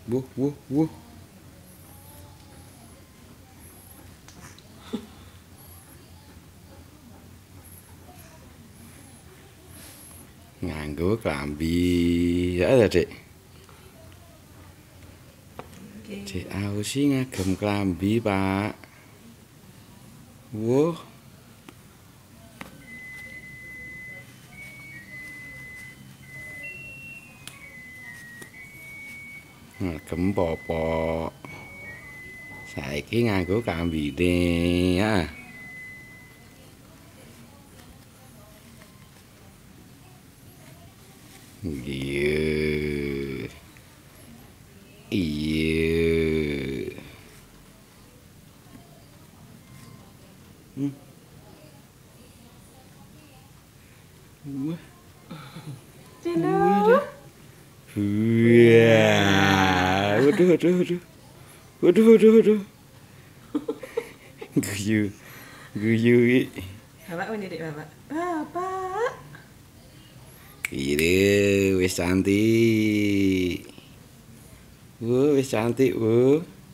Wuh, wuh, wuh. Nganggo klambi. Ya ada, Dek. Dek Ausi ngagem klambi, Pak. Wuh. Ngagem popok. Saiki nganggo klambine, ya. Iya. Iya. Wah. Cendol. Wah. Waduh, waduh, waduh. Waduh, waduh, waduh. Guyu. Guyu. Bapak ini Dek, Bapak. Bapak. Iya, wis cantik. Wis cantik,